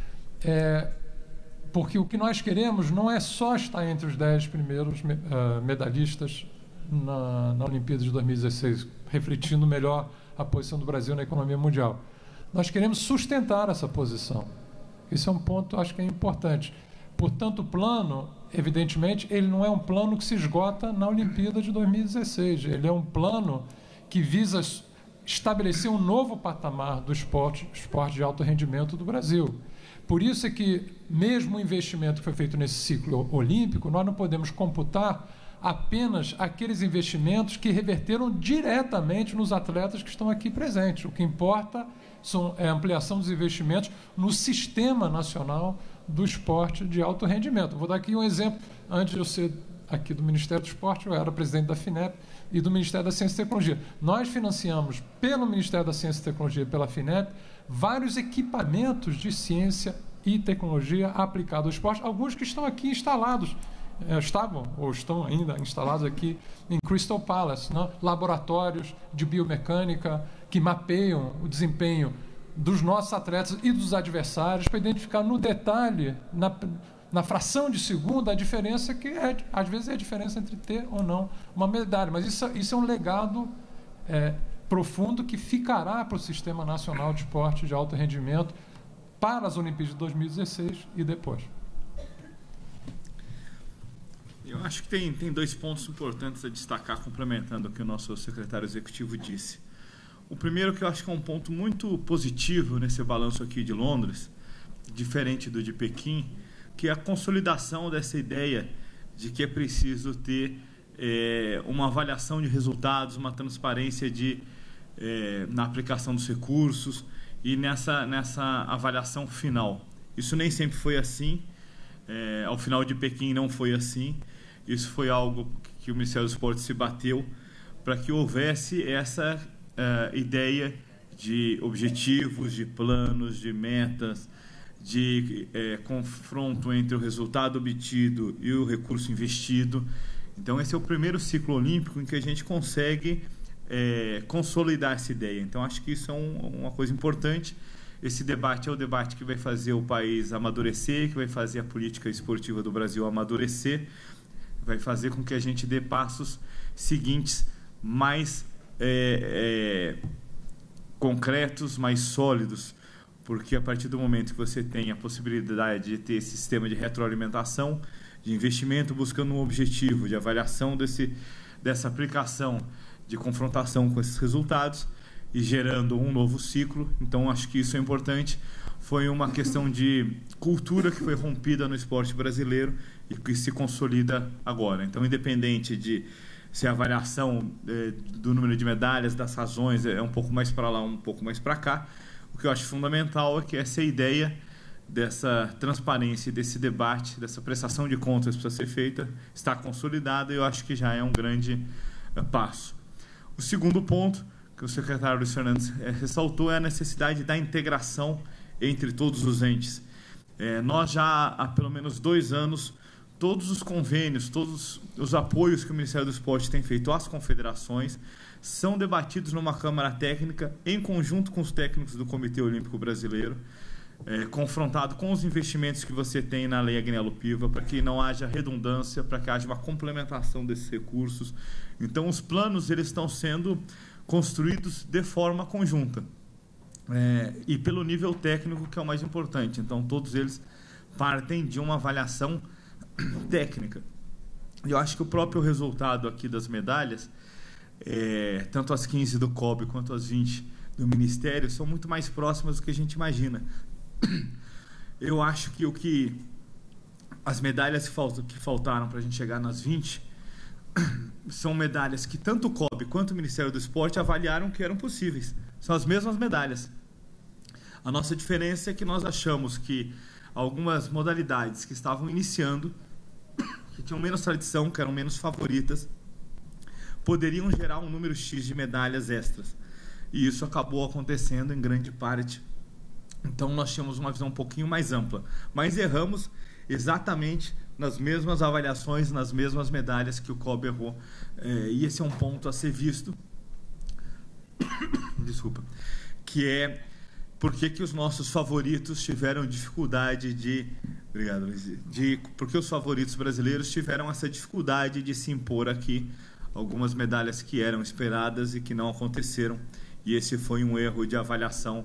Porque o que nós queremos não é só estar entre os 10 primeiros medalhistas na Olimpíada de 2016, refletindo melhor a posição do Brasil na economia mundial. Nós queremos sustentar essa posição. Esse é um ponto, acho que é importante. Portanto, o plano, evidentemente, ele não é um plano que se esgota na Olimpíada de 2016. Ele é um plano que visa estabelecer um novo patamar do esporte de alto rendimento do Brasil. Por isso é que, mesmo o investimento que foi feito nesse ciclo olímpico, nós não podemos computar apenas aqueles investimentos que reverteram diretamente nos atletas que estão aqui presentes. O que importa é a ampliação dos investimentos no Sistema Nacional do Esporte de Alto Rendimento. Vou dar aqui um exemplo. Antes de eu ser aqui do Ministério do Esporte, eu era presidente da FINEP e do Ministério da Ciência e Tecnologia. Nós financiamos, pelo Ministério da Ciência e Tecnologia e pela FINEP, vários equipamentos de ciência e tecnologia aplicados ao esporte, alguns que estão aqui instalados, estavam ou estão ainda instalados aqui em Crystal Palace, né? Laboratórios de biomecânica que mapeiam o desempenho dos nossos atletas e dos adversários para identificar no detalhe, na fração de segundo, a diferença que às vezes é a diferença entre ter ou não uma medalha. Mas isso é um legado profundo que ficará para o Sistema Nacional de Esporte de Alto Rendimento para as Olimpíadas de 2016 e depois. Eu acho que tem dois pontos importantes a destacar, complementando o que o nosso secretário executivo disse. O primeiro, que eu acho que é um ponto muito positivo nesse balanço aqui de Londres, diferente do de Pequim, que é a consolidação dessa ideia de que é preciso ter uma avaliação de resultados, uma transparência na aplicação dos recursos e nessa avaliação final. Isso nem sempre foi assim. Ao final de Pequim não foi assim. Isso foi algo que o Ministério do Esporte se bateu para que houvesse essa ideia de objetivos, de planos, de metas, de confronto entre o resultado obtido e o recurso investido. Então, esse é o primeiro ciclo olímpico em que a gente consegue consolidar essa ideia. Então, acho que isso é uma coisa importante. Esse debate é o debate que vai fazer o país amadurecer, que vai fazer a política esportiva do Brasil amadurecer, vai fazer com que a gente dê passos seguintes mais concretos, mais sólidos, porque a partir do momento que você tem a possibilidade de ter esse sistema de retroalimentação, de investimento buscando um objetivo, de avaliação dessa aplicação, de confrontação com esses resultados e gerando um novo ciclo. Então, acho que isso é importante. Foi uma questão de cultura que foi rompida no esporte brasileiro e que se consolida agora. Então, independente de se a avaliação do número de medalhas, das razões, é um pouco mais para lá, um pouco mais para cá, o que eu acho fundamental é que essa ideia dessa transparência, desse debate, dessa prestação de contas que precisa ser feita, está consolidada e eu acho que já é um grande passo. O segundo ponto que o secretário Luiz Fernandes ressaltou é a necessidade da integração entre todos os entes. Nós já há pelo menos 2 anos, todos os convênios, todos os apoios que o Ministério do Esporte tem feito às confederações são debatidos numa Câmara Técnica em conjunto com os técnicos do Comitê Olímpico Brasileiro, confrontado com os investimentos que você tem na Lei Agnello Piva, para que não haja redundância, para que haja uma complementação desses recursos. Então, os planos eles estão sendo construídos de forma conjunta e pelo nível técnico, que é o mais importante. Então, todos eles partem de uma avaliação técnica. E eu acho que o próprio resultado aqui das medalhas, tanto as 15 do COB quanto as 20 do Ministério, são muito mais próximas do que a gente imagina. Eu acho que as medalhas que faltaram para a gente chegar nas 20 são medalhas que tanto o COB quanto o Ministério do Esporte avaliaram que eram possíveis. São as mesmas medalhas. A nossa diferença é que nós achamos que algumas modalidades que estavam iniciando, que tinham menos tradição, que eram menos favoritas, poderiam gerar um número X de medalhas extras. E isso acabou acontecendo em grande parte. Então nós tínhamos uma visão um pouquinho mais ampla, mas erramos exatamente nas mesmas avaliações, nas mesmas medalhas que o COB errou. E esse é um ponto a ser visto. Desculpa. Que é por que os nossos favoritos tiveram dificuldade de... Obrigado, Luiz. Porque os favoritos brasileiros tiveram essa dificuldade de se impor aqui algumas medalhas que eram esperadas e que não aconteceram. E esse foi um erro de avaliação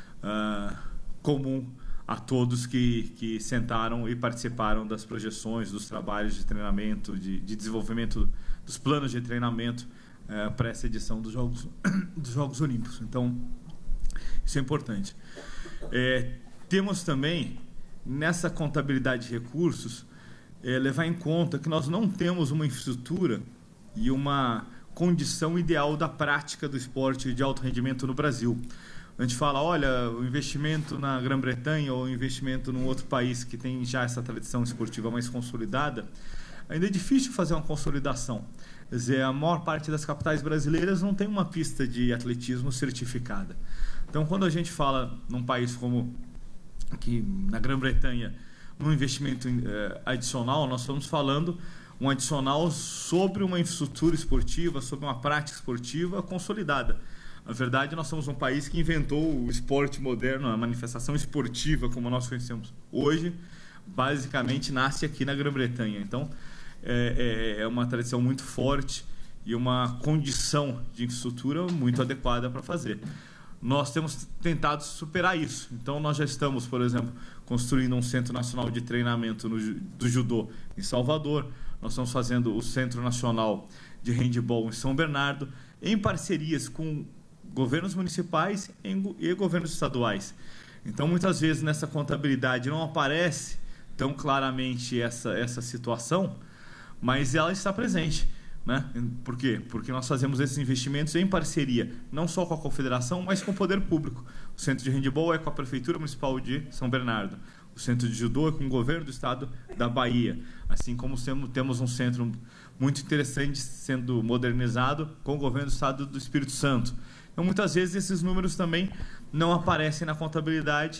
comum a todos que sentaram e participaram das projeções, dos trabalhos de treinamento, de desenvolvimento dos planos de treinamento para essa edição dos Jogos Olímpicos. Então, isso é importante. Temos também, nessa contabilidade de recursos, levar em conta que nós não temos uma infraestrutura e uma condição ideal da prática do esporte de alto rendimento no Brasil. A gente fala, olha, o investimento na Grã-Bretanha ou o investimento num outro país que tem já essa tradição esportiva mais consolidada, ainda é difícil fazer uma consolidação. Quer dizer, a maior parte das capitais brasileiras não tem uma pista de atletismo certificada. Então, quando a gente fala num país como aqui na Grã-Bretanha, num investimento adicional, nós estamos falando um adicional sobre uma infraestrutura esportiva, sobre uma prática esportiva consolidada. Na verdade, nós somos um país que inventou o esporte moderno, a manifestação esportiva, como nós conhecemos hoje, basicamente nasce aqui na Grã-Bretanha. Então, é uma tradição muito forte e uma condição de infraestrutura muito adequada para fazer. Nós temos tentado superar isso. Então, nós já estamos, por exemplo, construindo um Centro Nacional de Treinamento do Judô em Salvador. Nós estamos fazendo o Centro Nacional de Handebol em São Bernardo, em parcerias com governos municipais e governos estaduais. Então, muitas vezes, nessa contabilidade não aparece tão claramente essa situação, mas ela está presente. Né? Por quê? Porque nós fazemos esses investimentos em parceria, não só com a Confederação, mas com o poder público. O Centro de Handebol é com a Prefeitura Municipal de São Bernardo. O Centro de Judô é com o Governo do Estado da Bahia. Assim como temos um centro muito interessante sendo modernizado com o Governo do Estado do Espírito Santo. Então, muitas vezes, esses números também não aparecem na contabilidade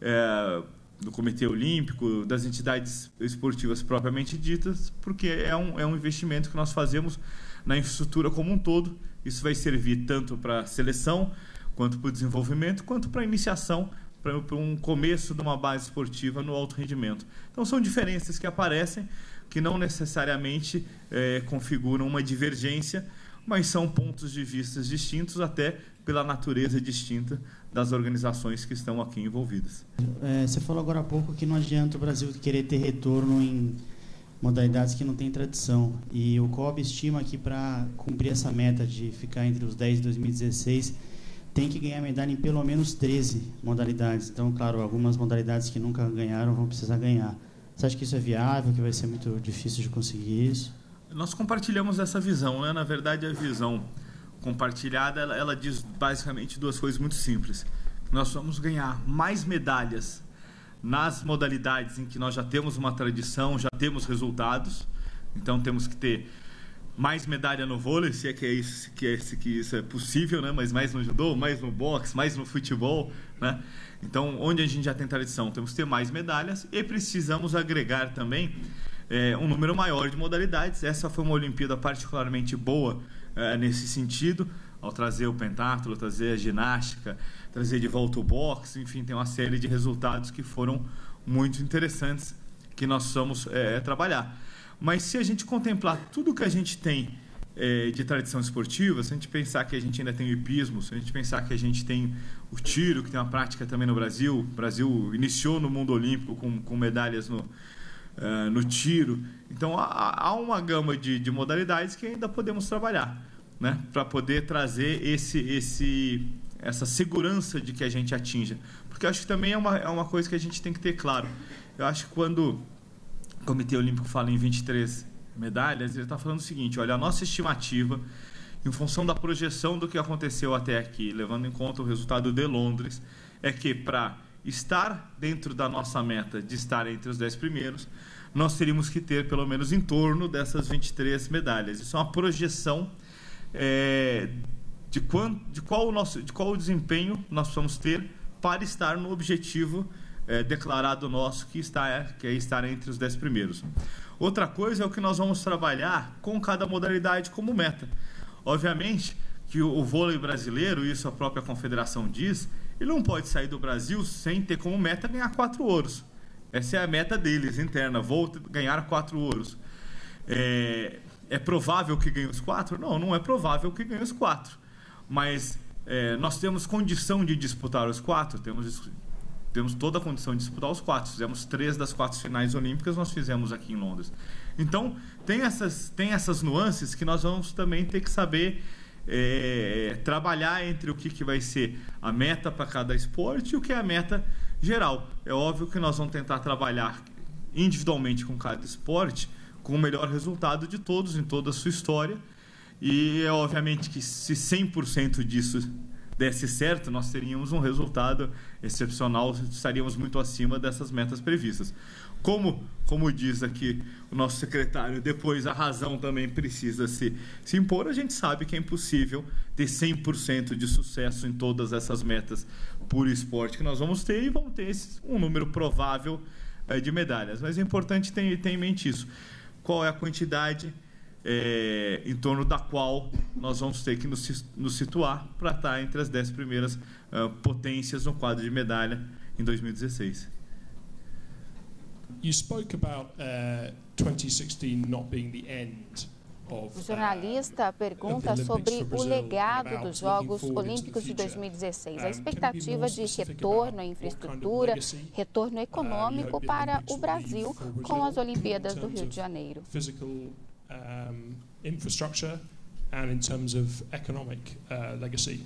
do Comitê Olímpico, das entidades esportivas propriamente ditas, porque é um investimento que nós fazemos na infraestrutura como um todo. Isso vai servir tanto para a seleção, quanto para o desenvolvimento, quanto para a iniciação, para um começo de uma base esportiva no alto rendimento. Então, são diferenças que aparecem, que não necessariamente configuram uma divergência, mas são pontos de vista distintos, até pela natureza distinta das organizações que estão aqui envolvidas. Você falou agora há pouco que não adianta o Brasil querer ter retorno em modalidades que não têm tradição. E o COB estima que para cumprir essa meta de ficar entre os 10 de 2016, tem que ganhar medalha em pelo menos 13 modalidades. Então, claro, algumas modalidades que nunca ganharam vão precisar ganhar. Você acha que isso é viável, que vai ser muito difícil de conseguir isso? Nós compartilhamos essa visão, né? Na verdade, a visão compartilhada, ela diz basicamente duas coisas muito simples. Nós vamos ganhar mais medalhas nas modalidades em que nós já temos uma tradição, já temos resultados. Então, temos que ter mais medalha no vôlei, se é que isso é possível, né? Mas mais no judô, mais no boxe, mais no futebol, né? Então, onde a gente já tem tradição, temos que ter mais medalhas e precisamos agregar também um número maior de modalidades. Essa foi uma Olimpíada particularmente boa nesse sentido, ao trazer o pentatlo, trazer a ginástica, trazer de volta o boxe, enfim, tem uma série de resultados que foram muito interessantes que nós vamos trabalhar. Mas se a gente contemplar tudo que a gente tem de tradição esportiva, se a gente pensar que a gente ainda tem o hipismo, se a gente pensar que a gente tem o tiro, que tem uma prática também no Brasil, o Brasil iniciou no mundo olímpico com medalhas no tiro. Então, há uma gama de modalidades que ainda podemos trabalhar, né, para poder trazer essa segurança de que a gente atinja. Porque eu acho que também é uma coisa que a gente tem que ter claro. Eu acho que quando o Comitê Olímpico fala em 23 medalhas, ele está falando o seguinte: olha, a nossa estimativa, em função da projeção do que aconteceu até aqui, levando em conta o resultado de Londres, é que para estar dentro da nossa meta de estar entre os 10 primeiros, nós teríamos que ter pelo menos em torno dessas 23 medalhas. Isso é uma projeção de qual o desempenho nós vamos ter para estar no objetivo declarado nosso, que é estar entre os 10 primeiros. Outra coisa é o que nós vamos trabalhar com cada modalidade como meta. Obviamente que o vôlei brasileiro, isso a própria confederação diz, ele não pode sair do Brasil sem ter como meta ganhar 4 ouros. Essa é a meta deles, interna. Vou ganhar 4 ouros. É provável que ganhe os 4? Não, não é provável que ganhe os 4. Mas nós temos condição de disputar os 4? Temos toda a condição de disputar os 4. Fizemos 3 das 4 finais olímpicas, nós fizemos aqui em Londres. Então, tem essas nuances que nós vamos também ter que saber trabalhar entre o que vai ser a meta para cada esporte e o que é a meta geral. É óbvio que nós vamos tentar trabalhar individualmente com cada esporte com o melhor resultado de todos, em toda a sua história. E é obviamente que se 100% disso desse certo, nós teríamos um resultado excepcional, estaríamos muito acima dessas metas previstas. Como diz aqui o nosso secretário, depois a razão também precisa se impor. A gente sabe que é impossível ter 100% de sucesso em todas essas metas por esporte que nós vamos ter, e vamos ter um número provável de medalhas. Mas é importante ter em mente isso. Qual é a quantidade em torno da qual nós vamos ter que nos situar para estar entre as 10 primeiras potências no quadro de medalha em 2016. You spoke about 2016 not being the end. O jornalista pergunta sobre o legado dos Jogos Olímpicos de 2016, a expectativa de retorno à infraestrutura, retorno econômico para o Brasil com as Olimpíadas do Rio de Janeiro. Infrastructure and in terms of economic legacy.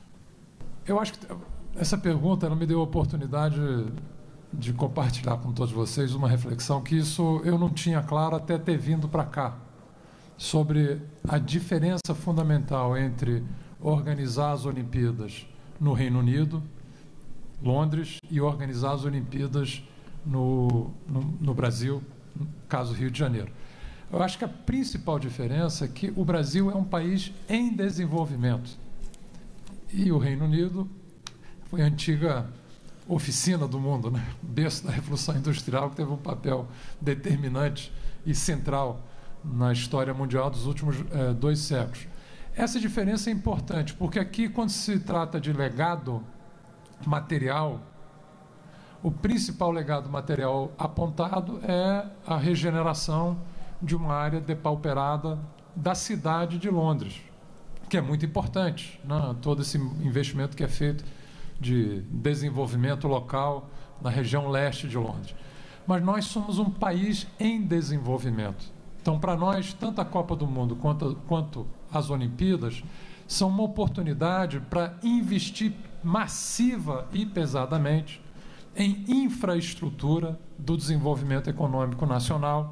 Eu acho que essa pergunta ela me deu a oportunidade de compartilhar com todos vocês uma reflexão que isso eu não tinha claro até ter vindo para cá, sobre a diferença fundamental entre organizar as Olimpíadas no Reino Unido, Londres, e organizar as Olimpíadas no Brasil, no caso Rio de Janeiro. Eu acho que a principal diferença é que o Brasil é um país em desenvolvimento e o Reino Unido foi a antiga oficina do mundo, né? Berço da Revolução Industrial, que teve um papel determinante e central na história mundial dos últimos 2 séculos. Essa diferença é importante, porque aqui, quando se trata de legado material, o principal legado material apontado é a regeneração de uma área depauperada da cidade de Londres, que é muito importante, né? Todo esse investimento que é feito de desenvolvimento local na região leste de Londres. Mas nós somos um país em desenvolvimento. Então, para nós, tanto a Copa do Mundo quanto as Olimpíadas são uma oportunidade para investir massiva e pesadamente em infraestrutura do desenvolvimento econômico nacional,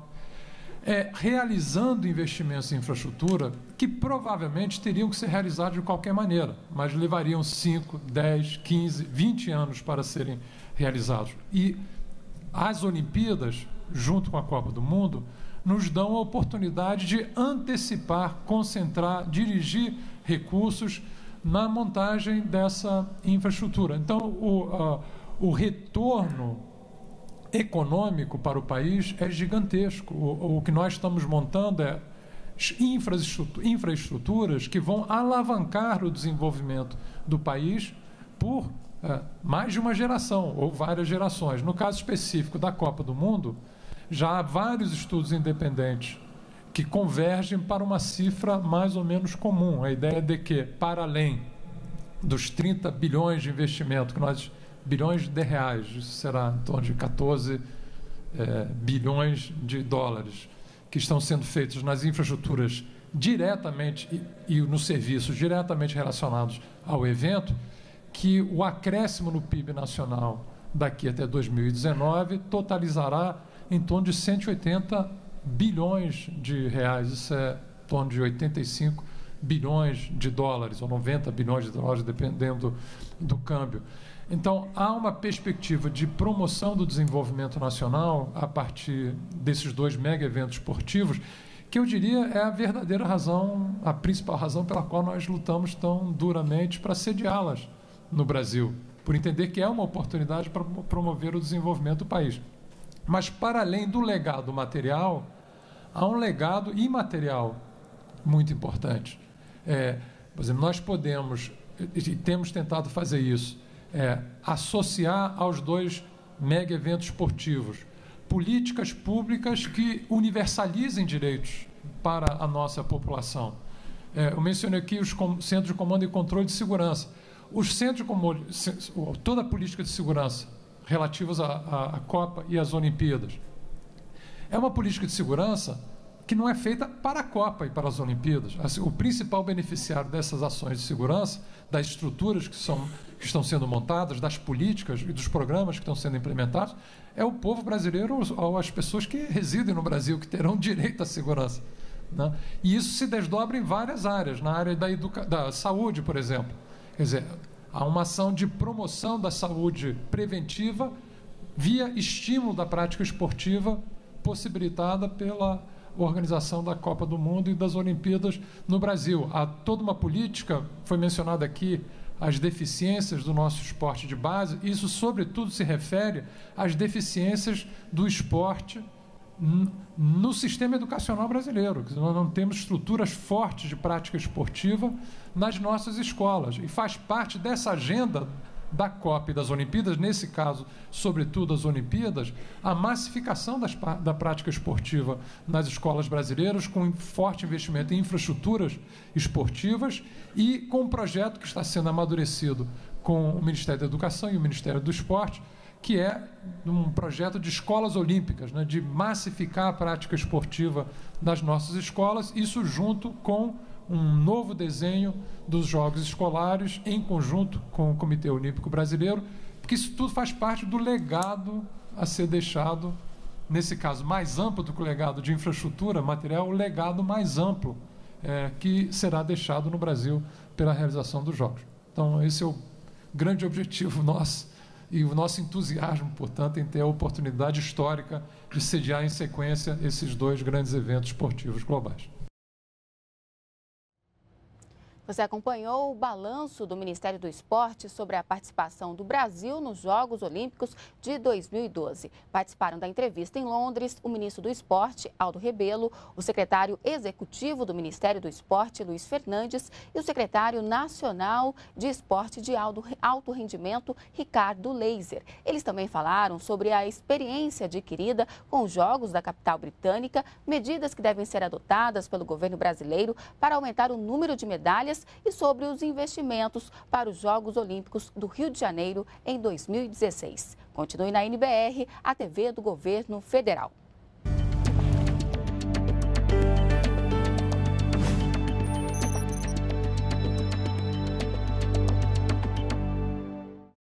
realizando investimentos em infraestrutura que provavelmente teriam que ser realizados de qualquer maneira, mas levariam 5, 10, 15, 20 anos para serem realizados. E as Olimpíadas, junto com a Copa do Mundo, nos dão a oportunidade de antecipar, concentrar, dirigir recursos na montagem dessa infraestrutura. Então, o retorno econômico para o país é gigantesco. O que nós estamos montando é infraestruturas que vão alavancar o desenvolvimento do país por mais de uma geração ou várias gerações. No caso específico da Copa do Mundo, já há vários estudos independentes que convergem para uma cifra mais ou menos comum. A ideia de que, para além dos 30 bilhões de investimento que nós bilhões de reais, isso será em torno de 14 bilhões de dólares, que estão sendo feitos nas infraestruturas diretamente e nos serviços diretamente relacionados ao evento, que o acréscimo no PIB nacional daqui até 2019 totalizará em torno de 180 bilhões de reais, isso é em torno de 85 bilhões de dólares, ou 90 bilhões de dólares, dependendo do câmbio. Então, há uma perspectiva de promoção do desenvolvimento nacional a partir desses 2 mega eventos esportivos, que eu diria é a verdadeira razão, a principal razão pela qual nós lutamos tão duramente para sediá-las no Brasil, por entender que é uma oportunidade para promover o desenvolvimento do país. Mas, para além do legado material, há um legado imaterial muito importante. Por exemplo, nós podemos, e temos tentado fazer isso, associar aos 2 mega eventos esportivos políticas públicas que universalizem direitos para a nossa população. Eu mencionei aqui os Centros de Comando e Controle de Segurança. Os centros de comando, toda a política de segurança relativas à Copa e às Olimpíadas, é uma política de segurança que não é feita para a Copa e para as Olimpíadas. Assim, o principal beneficiário dessas ações de segurança, das estruturas que estão sendo montadas, das políticas e dos programas que estão sendo implementados, é o povo brasileiro ou as pessoas que residem no Brasil, que terão direito à segurança, né? E isso se desdobra em várias áreas, na área da saúde, por exemplo. Quer dizer, há uma ação de promoção da saúde preventiva via estímulo da prática esportiva possibilitada pela organização da Copa do Mundo e das Olimpíadas no Brasil. Há toda uma política, foi mencionada aqui, as deficiências do nosso esporte de base. Isso, sobretudo, se refere às deficiências do esporte no sistema educacional brasileiro. Nós não temos estruturas fortes de prática esportiva nas nossas escolas. E faz parte dessa agenda da Copa e das Olimpíadas, nesse caso, sobretudo as Olimpíadas, a massificação da prática esportiva nas escolas brasileiras, com forte investimento em infraestruturas esportivas e com um projeto que está sendo amadurecido com o Ministério da Educação e o Ministério do Esporte, que é um projeto de escolas olímpicas, né, de massificar a prática esportiva nas nossas escolas, isso junto com um novo desenho dos Jogos Escolares em conjunto com o Comitê Olímpico Brasileiro, porque isso tudo faz parte do legado a ser deixado, nesse caso mais amplo do que o legado de infraestrutura material, o legado mais amplo que será deixado no Brasil pela realização dos Jogos. Então, esse é o grande objetivo nosso e o nosso entusiasmo, portanto, em ter a oportunidade histórica de sediar em sequência esses 2 grandes eventos esportivos globais. Você acompanhou o balanço do Ministério do Esporte sobre a participação do Brasil nos Jogos Olímpicos de 2012. Participaram da entrevista em Londres o ministro do Esporte, Aldo Rebelo, o secretário executivo do Ministério do Esporte, Luiz Fernandes, e o secretário nacional de Esporte de Alto Rendimento, Ricardo Leiser. Eles também falaram sobre a experiência adquirida com os Jogos da capital britânica, medidas que devem ser adotadas pelo governo brasileiro para aumentar o número de medalhas e sobre os investimentos para os Jogos Olímpicos do Rio de Janeiro em 2016. Continue na NBR, a TV do Governo Federal.